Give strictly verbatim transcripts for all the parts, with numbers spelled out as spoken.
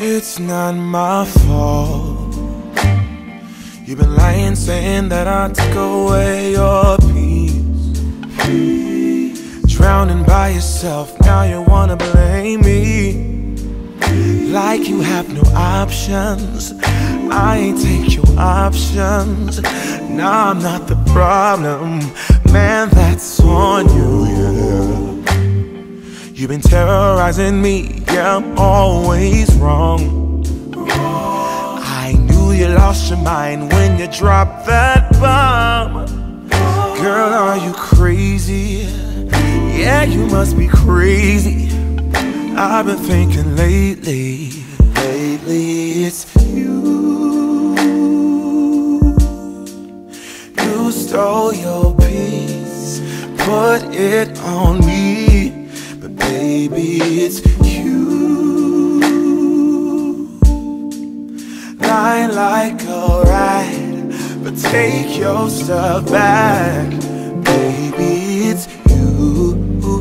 It's not my fault. You've been lying, saying that I took away your peace. Drowning by yourself, now you wanna blame me. Like you have no options. I ain't take your options. Nah, I'm not the problem. Man, that's on you, yeah. You've been terrorizing me, yeah, I'm always wrong. I knew you lost your mind when you dropped that bomb. Girl, are you crazy? Yeah, you must be crazy. I've been thinking lately, lately it's you. You stole your peace, put it on me. But baby, it's you. Lying like a rat, but take your stuff back. Baby, it's you.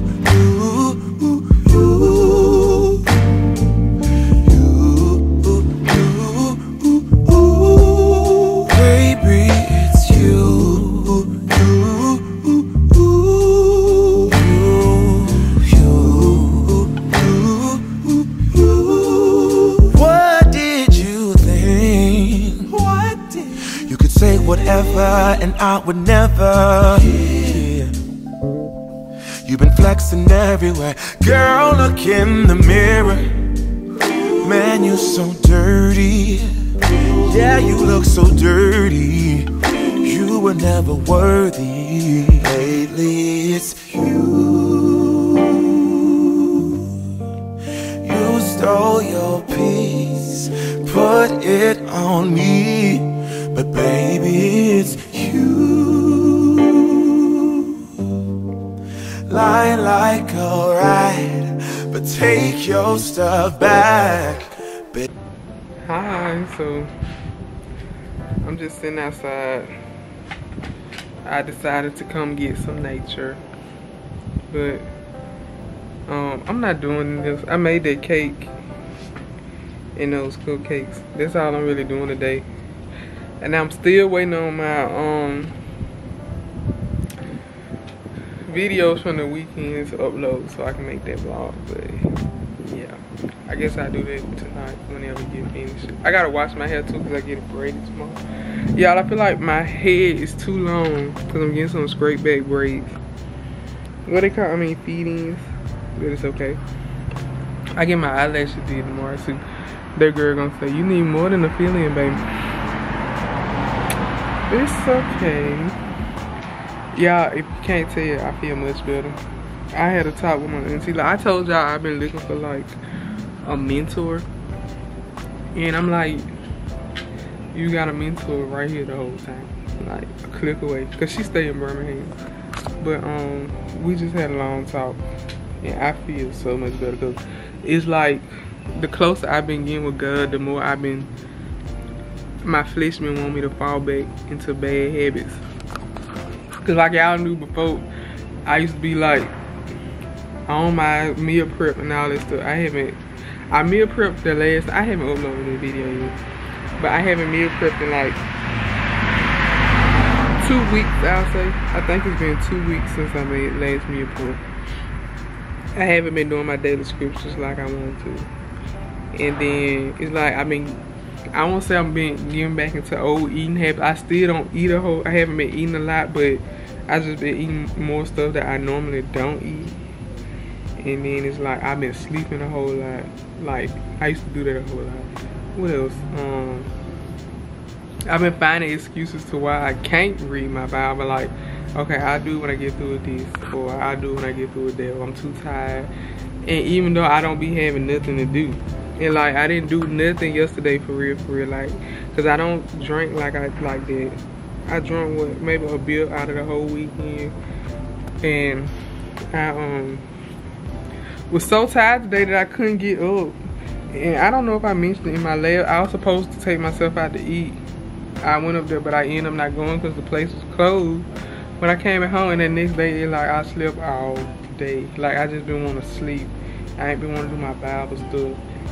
And I would never, yeah. You've been flexing everywhere. Girl, look in the mirror. Man, you so dirty. Yeah, you look so dirty. You were never worthy. Lately it's you. You stole your peace, put it on me. But baby, it's you. Lying like a rat, but take your stuff back. Hi, so I'm just sitting outside. I decided to come get some nature, but um, I'm not doing this. I made that cake and those cupcakes. That's all I'm really doing today. And I'm still waiting on my um videos from the weekends to upload so I can make that vlog. But yeah, I guess I'll do that tonight whenever I get finished. I gotta wash my hair too because I get it braided tomorrow. Y'all, I feel like my head is too long because I'm getting some straight back braids. What they call, I mean, feed-ins, but it's okay. I get my eyelashes did tomorrow too. That girl gonna say, you need more than a fill-in, baby. It's okay. Y'all, if you can't tell, I feel much better. I had a talk with my auntie. Like, I told y'all I've been looking for like a mentor. And I'm like, you got a mentor right here the whole time. Like a click away. Cause she stay in Birmingham. But um we just had a long talk. And I feel so much better. Cause it's like the closer I've been getting with God, the more I've been, my flesh been want me to fall back into bad habits. Cause like y'all knew before, I used to be like on my meal prep and all that stuff. I haven't, I meal prepped the last, I haven't uploaded a video yet, but I haven't meal prepped in like two weeks, I'll say. I think it's been two weeks since I made last meal prep. I haven't been doing my daily scriptures like I wanted to. And then it's like I've been, I won't say I'm been getting back into old eating habits. I still don't eat a whole, I haven't been eating a lot, but I just been eating more stuff that I normally don't eat. And then it's like I've been sleeping a whole lot. Like I used to do that a whole lot. What else? Um, I've been finding excuses to why I can't read my Bible. Like, okay, I'll do it when I get through with this, or I'll do it when I get through with that, or I'm too tired. And even though I don't be having nothing to do. And like I didn't do nothing yesterday for real, for real, like, cause I don't drink like I like that. I drank what, maybe a beer out of the whole weekend, and I um was so tired today that I couldn't get up. And I don't know if I mentioned it in my lab. I was supposed to take myself out to eat. I went up there, but I ended up not going because the place was closed. When I came at home, and the next day, it like I slept all day. Like I just been want to sleep. I ain't been want to do my Bible stuff.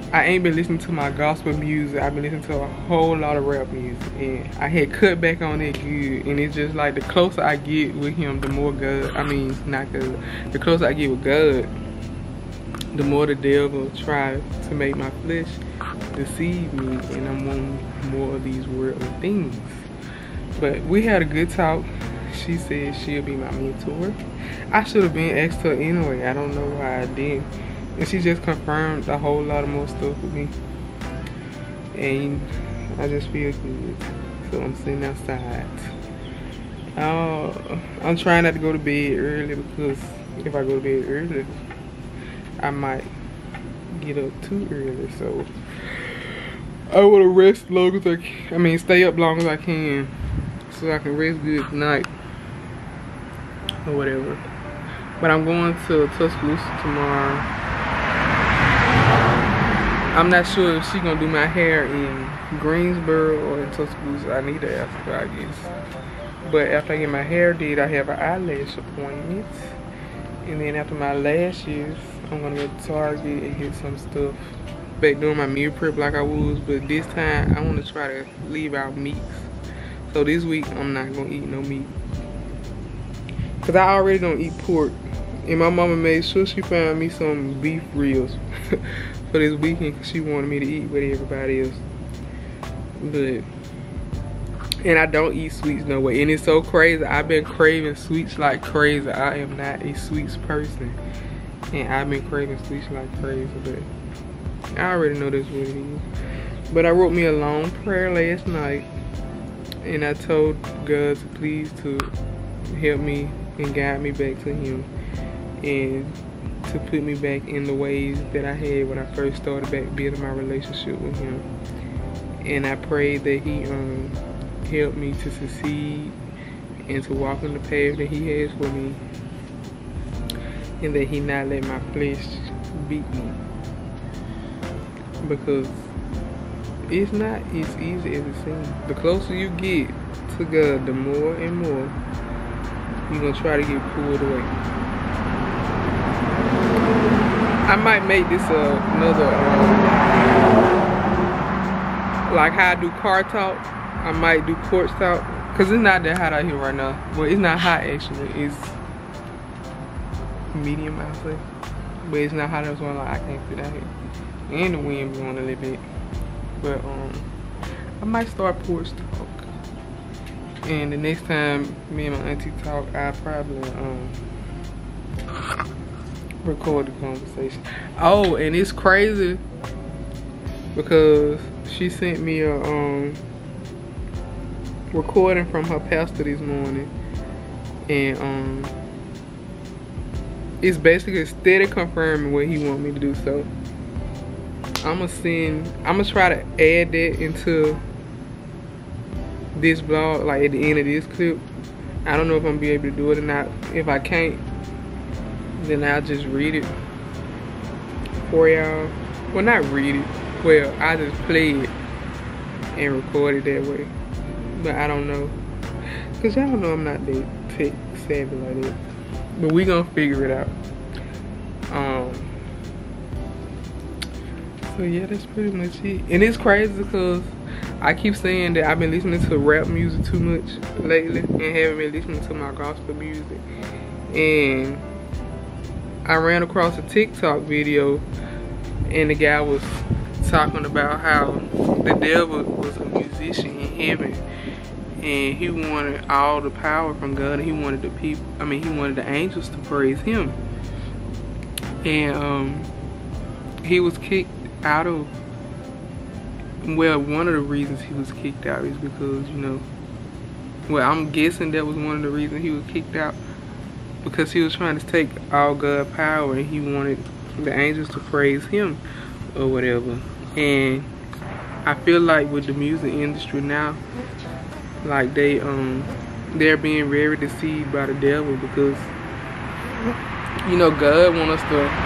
I ain't been listening to my gospel music. I've been listening to a whole lot of rap music, and I had cut back on it good. And it's just like the closer I get with him, the more God, I mean not God, the closer I get with God, the more the devil tries to make my flesh deceive me, and I'm wanting more of these worldly things. But we had a good talk. She said she'll be my mentor. I should have been asked her anyway. I don't know why I didn't. And she just confirmed a whole lot of more stuff with me. And I just feel good. So I'm sitting outside. Uh, I'm trying not to go to bed early, because if I go to bed early, I might get up too early. So I want to rest as long as I can. I mean, stay up long as I can, so I can rest good tonight or whatever. But I'm going to Tuscaloosa tomorrow. I'm not sure if she's gonna do my hair in Greensboro or in Tuscaloosa. I need to ask her, I guess. But after I get my hair did, I have an eyelash appointment. And then after my lashes, I'm gonna go to Target and get some stuff. Back doing my meal prep like I was, but this time I wanna try to leave out meats. So this week, I'm not gonna eat no meat. Cause I already don't eat pork. And my mama made sure she found me some beef ribs for this weekend, because she wanted me to eat with everybody else. But, and I don't eat sweets no way. And it's so crazy. I've been craving sweets like crazy. I am not a sweets person. And I've been craving sweets like crazy. But I already know that's what it is. But I wrote me a long prayer last night. And I told God to please to help me and guide me back to him. And to put me back in the ways that I had when I first started back building my relationship with him. And I prayed that he um, helped me to succeed and to walk on the path that he has for me. And that he not let my flesh beat me. Because it's not as easy as it seems. The closer you get to God, the more and more you're going to try to get pulled away. I might make this uh, another, um, like how I do car talk, I might do porch talk. Cause it's not that hot out here right now. Well, it's not hot actually, it's medium I say. But it's not hot, that's why like, I can't sit out here. And the wind blowing a little bit. But um, I might start porch talk. And the next time me and my auntie talk, I'll probably um, record the conversation. Oh, and it's crazy because she sent me a um recording from her pastor this morning, and um it's basically steady confirming what he want me to do. So I'm gonna send I'm gonna try to add that into this vlog, like at the end of this clip. I don't know if I'm gonna be able to do it or not. If I can't, then I'll just read it for y'all. Well, not read it. Well, I just play it and record it that way. But I don't know. Because y'all know I'm not that tech savvy like that. But we gonna figure it out. Um. So yeah, that's pretty much it. And it's crazy because I keep saying that I've been listening to rap music too much lately and haven't been listening to my gospel music. And I ran across a TikTok video and the guy was talking about how the devil was a musician in heaven and he wanted all the power from God, and he wanted the people, I mean he wanted the angels to praise him. And um, he was kicked out of, well, one of the reasons he was kicked out is because, you know, well, I'm guessing that was one of the reasons he was kicked out, because he was trying to take all God's power and he wanted the angels to praise him or whatever. And I feel like with the music industry now, like they um they're being very deceived by the devil, because, you know, God wants us to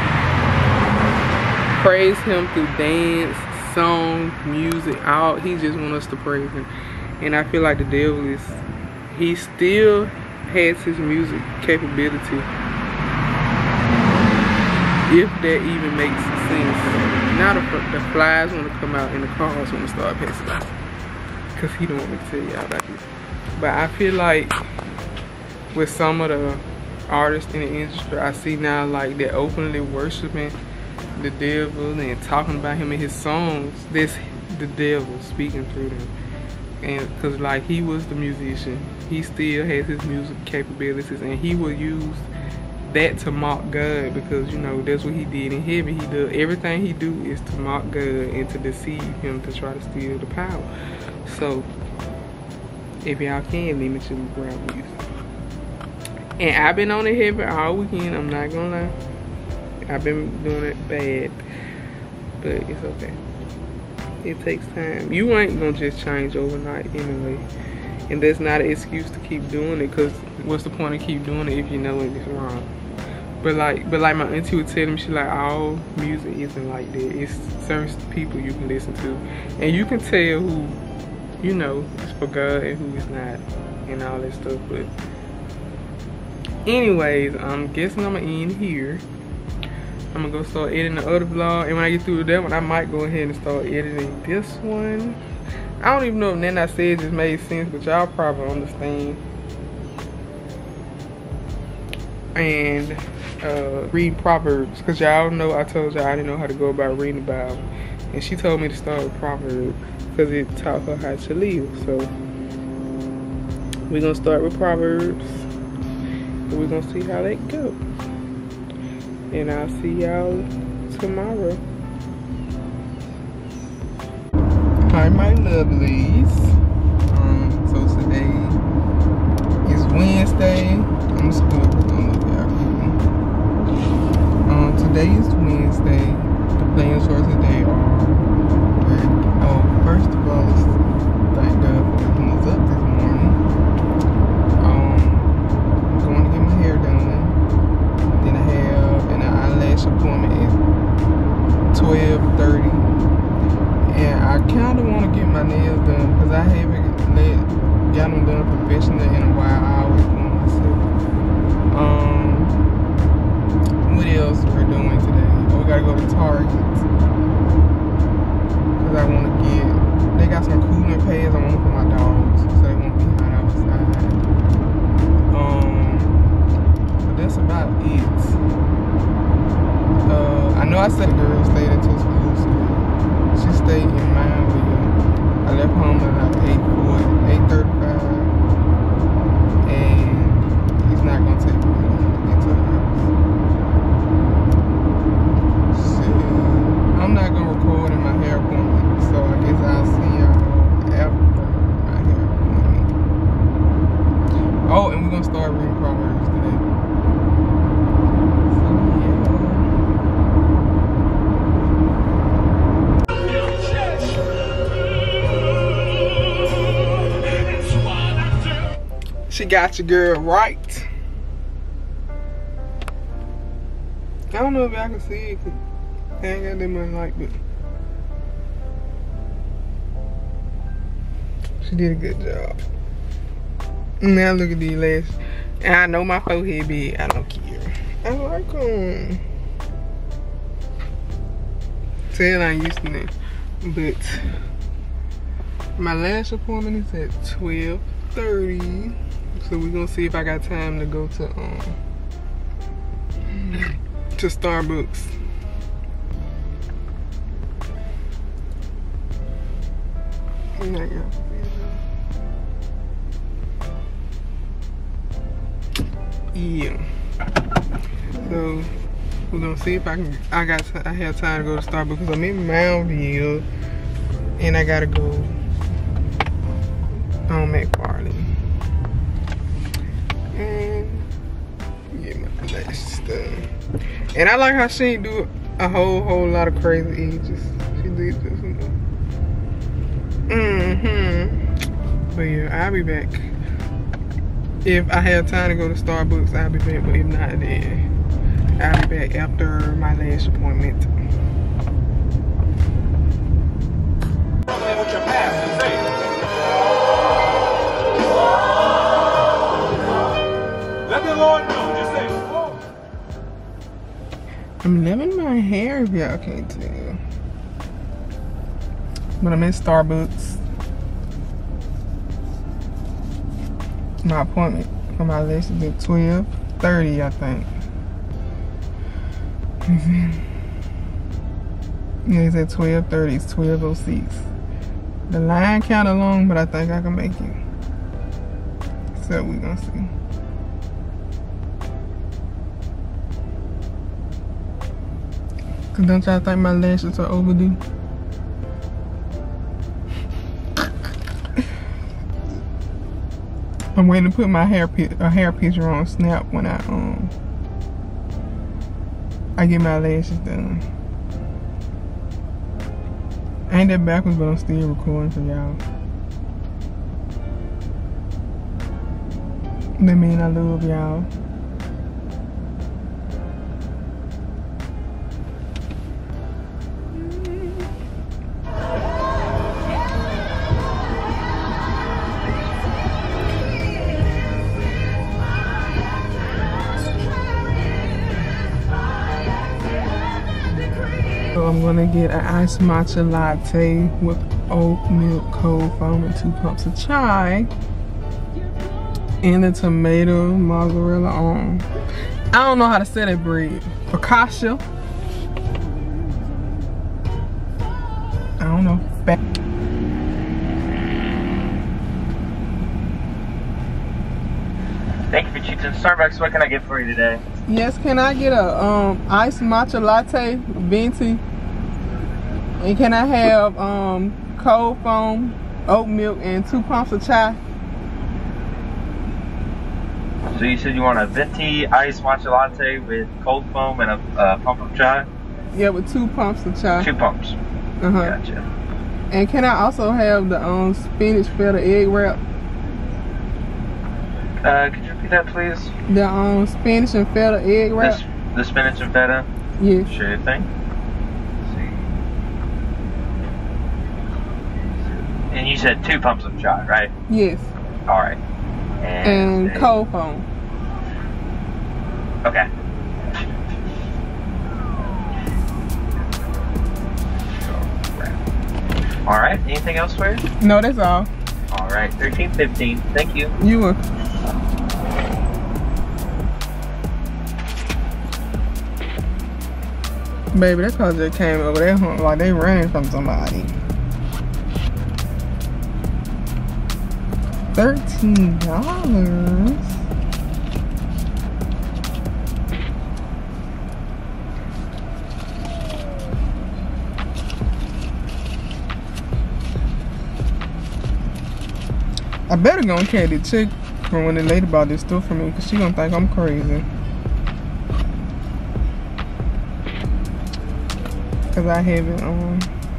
praise him through dance, song, music, all. He just wants us to praise him. And I feel like the devil is, he still has his music capability, if that even makes sense. Now the, the flies want to come out and the cars want to start passing out. Because he don't want me to tell y'all about this. But I feel like with some of the artists in the industry, I see now like they're openly worshiping the devil and talking about him in his songs. This the devil speaking through them. And because like he was the musician, he still has his music capabilities, and he will use that to mock God, because you know that's what he did in heaven. He does everything he do is to mock God and to deceive him, to try to steal the power. So if y'all can, limit your ground music. And I've been on the heaven all weekend, I'm not gonna lie. I've been doing it bad, but it's okay. It takes time. You ain't gonna just change overnight anyway. And that's not an excuse to keep doing it, because what's the point of keep doing it if you know it's wrong? But like but like my auntie would tell me, she like, all music isn't like that. It's certain people you can listen to. And you can tell who, you know, is for God and who is not, and all that stuff. But anyways, I'm guessing I'm gonna end here. I'm gonna go start editing the other vlog, and when I get through with that one, I might go ahead and start editing this one. I don't even know if nothing I said just made sense, but y'all probably understand. And uh, read Proverbs, because y'all know I told y'all I didn't know how to go about reading the Bible, and she told me to start with Proverbs because it taught her how to live. So we're gonna start with Proverbs, and we're gonna see how that goes. And I'll see y'all tomorrow. Hi, my lovelies. Um, so today is Wednesday. I'm just gonna look y'all cool. Um, today is Wednesday. The plans for today are, oh, first of all, let's thank God for waking us up this morning. Um, I'm going to get my hair done. Then I have an eyelash appointment at twelve thirty. And I kind of want to get my nails done because I haven't let, got them done professionally in a while. I always do them myself. Um, what else we're doing today? Oh, we gotta go to Target because I want to get, they got some cooling pads I want for my dogs so they won't be hot outside. Um, but that's about it. Uh, I know I said the girl stayed in Tuscaloosa. She stayed in Mineville. I left home at like eight forty, eight thirty-five, and he's not gonna take me long to get to the house. So I'm not gonna record in my hair appointment, so I guess I'll see y'all after my hair appointment. Oh, and we're gonna start reading Proverbs today. She got your girl right. I don't know if y'all can see it, cause I ain't got that much light, but she did a good job. Now look at these lashes. And I know my forehead big, I don't care. I like them. Tell I ain't used to that. But my lash appointment is at twelve thirty. So we're gonna see if I got time to go to um to Starbucks. Yeah. So we're gonna see if I can. I got. I have time to go to Starbucks because I'm in Mountville, and I gotta go on McFarlane. And get my lashes done. And I like how she ain't do a whole whole lot of crazy edges. She did this one. Mm-hmm. But yeah, I'll be back. If I have time to go to Starbucks, I'll be back. But if not, then I'll be back after my lash appointment. I'm loving my hair, if y'all Yeah, I can't tell. But I'm in Starbucks. My appointment for my lashes at twelve thirty, I think. Yeah, it's at twelve thirty. It's twelve oh six. The line kind of long, but I think I can make it. So we gonna see. Cause don't y'all think my lashes are overdue? I'm waiting to put my hair a hair picture on Snap when I um I get my lashes done. I ain't that backwards, but I'm still recording for y'all. That mean I love y'all. So I'm gonna get an iced matcha latte with oat milk, cold foam, and two pumps of chai. And the tomato mozzarella on. I don't know how to say that bread. Focaccia. I don't know. Back. Thank you for choosing Starbucks. What can I get for you today? Yes, can I get a um iced matcha latte, venti? And can I have um cold foam, oat milk, and two pumps of chai? So you said you want a venti iced matcha latte with cold foam and a uh, pump of chai? Yeah, with two pumps of chai. Two pumps. Uh-huh. Gotcha. And can I also have the um spinach feta egg wrap? Uh, could you repeat that, please? The um spinach and feta egg wrap? This, the spinach and feta? Yes. Sure thing. Let's see. And you said two pumps of chai, right? Yes. Alright. And, and cold foam. Okay. Alright, anything else for you? No, that's all. Alright, thirteen fifteen. Thank you. You were. Baby, that car just came over there like they ran from somebody. Thirteen dollars. I better go and carry the chick from when the lady bought this stuff for me, cause she gonna think I'm crazy. Cause I haven't um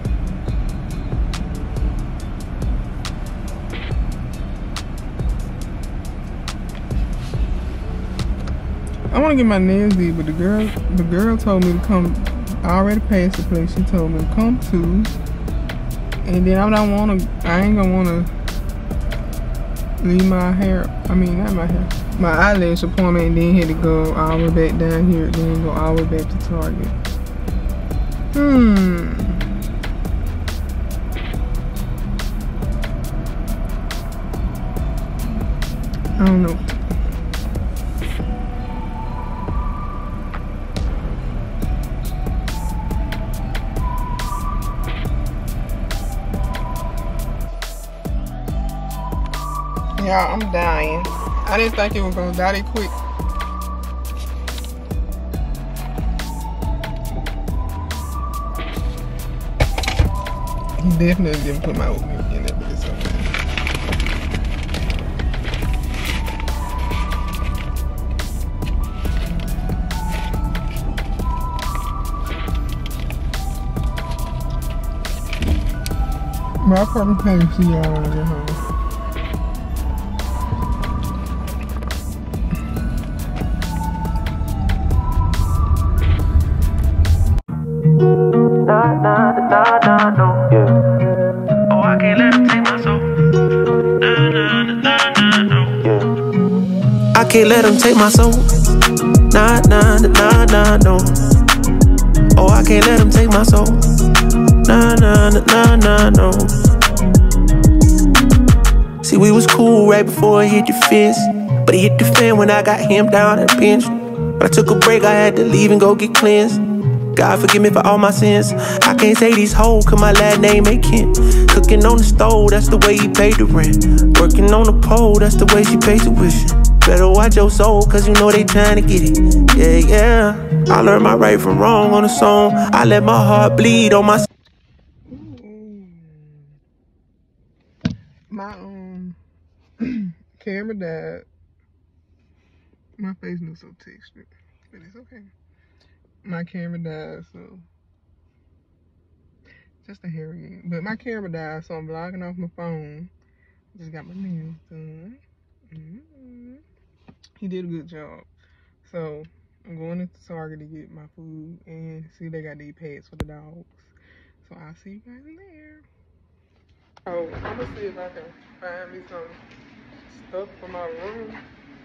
I wanna get my nails did, but the girl the girl told me to come. I already passed the place. She told me to come to, and then I don't wanna I ain't gonna wanna leave my hair, I mean not my hair, my eyelash appointment, and then had to go all the way back down here, then go all the way back to Target. Hmm. I don't know. Yeah, I'm dying. I didn't think it was gonna die that quick. He definitely didn't put my oatmeal in there, but it's okay. My probably can't see y'all when I get home. Can't let them take my soul. Nah, nah, nah, nah, nah, no. Oh, I can't let them take my soul. Nah, nah, nah, nah, nah, no. See, we was cool right before it hit the fence, but it hit the fan when I got him down at the bench. But I took a break, I had to leave and go get cleansed. God forgive me for all my sins. I can't say these hoes, cause my last name ain't Kent. Cooking on the stove, that's the way he paid the rent. Working on the pole, that's the way she pays tuition. Better watch your soul, cause you know they trying to get it. Yeah, yeah. I learned my right from wrong on a song. I let my heart bleed on my... My um camera died. My face looks so textured, but it's okay. My camera died, so just a hair again. But my camera died, so I'm vlogging off my phone. Just got my nails done. Mm-hmm. He did a good job. So I'm going into Target to get my food and see they got these pads for the dogs. So I'll see you guys in there. Oh, I'm gonna see if I can find me some stuff for my room.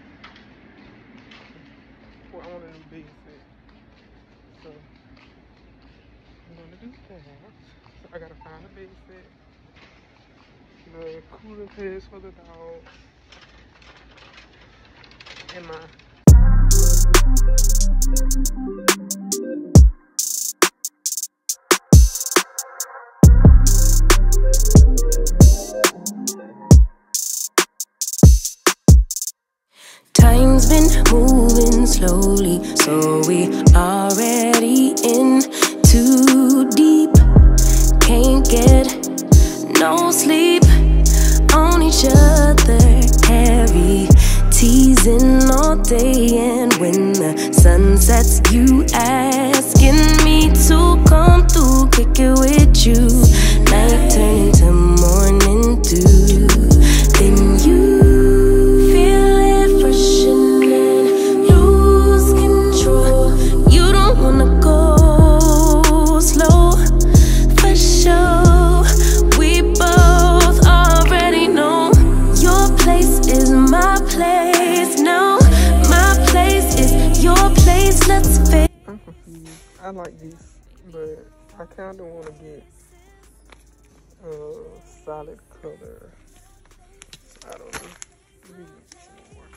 Well, I want a new bed set. So I'm gonna do that. So I gotta find a bed set. The cooler pads for the dogs. And my Time's been moving slowly, so we already in too deep. Can't get no sleep on each other, heavy teasing all day. And when the sun sets, you asking me to come through, kick it with you. Night turn to morning dew. Then you I like these, but I kind of want to get a solid color. I don't know. Let me get some more.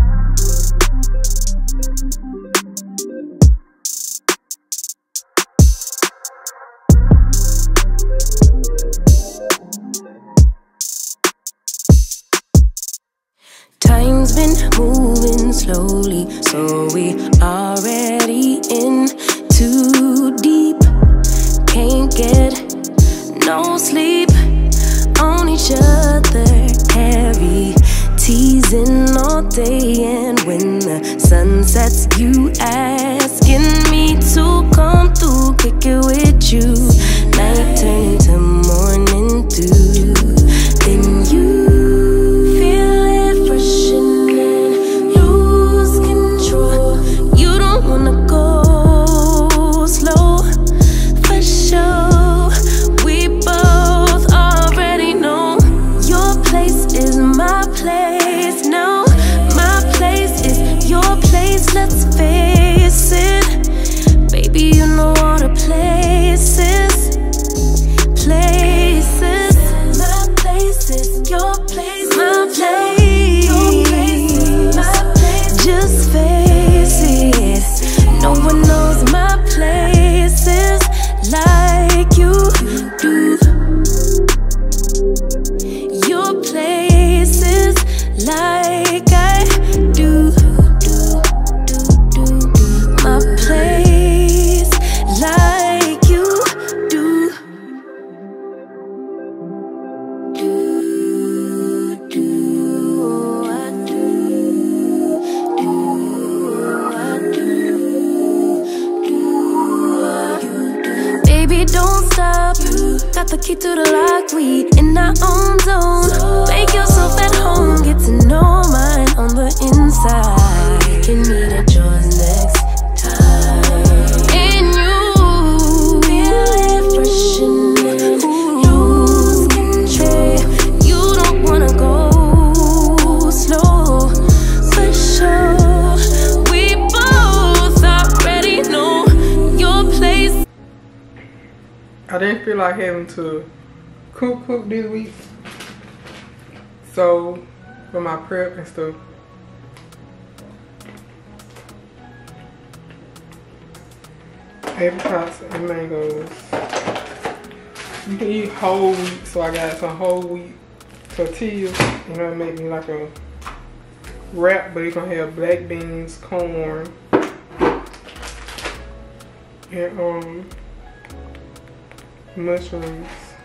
Time's been moving slowly, so we already in too deep. Can't get no sleep on each other, heavy teasing all day. And when the sun sets, you asking me to come through, kick it with you. Night turn to morning dew. Then you the key to the lock, we in our own zone. Make yourself at home, get to know mine on the inside. We can meet at yours next time. And you feel it freshening, lose control. You don't wanna go slow, for sure. We both already know your place. I didn't feel like having to cook cook this week. So for my prep and stuff, apricots and mangoes. You can eat whole wheat, so I got some whole wheat tortillas. You know, it make me like a wrap, but it's gonna have black beans, corn, and um mushrooms.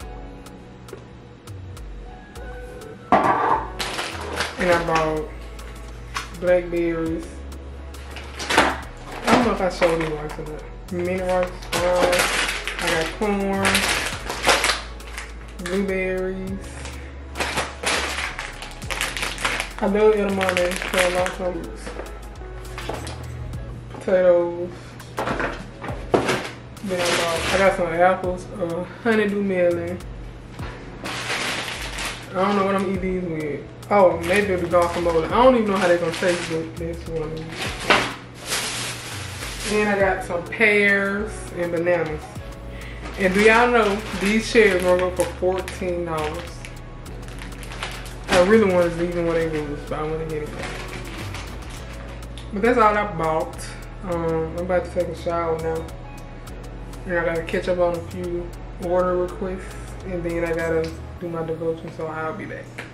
And I bought blackberries. I don't know if I showed you rice or not. Mini rice, brown. I got corn, blueberries. I love edamame, so I love some potatoes. Then I got, I got some apples, uh, honeydew melon. I don't know what I'm eating these with. Oh, maybe it'll be guacamole. I don't even know how they're gonna taste, but that's what I'm eating. And I got some pears and bananas. And do y'all know these cherries gonna go for fourteen dollars? I really wanted to leave them where they was, but I want to get it back. But that's all I bought. Um, I'm about to take a shower now. And I gotta catch up on a few order requests. And then I gotta do my devotion, so I'll be back.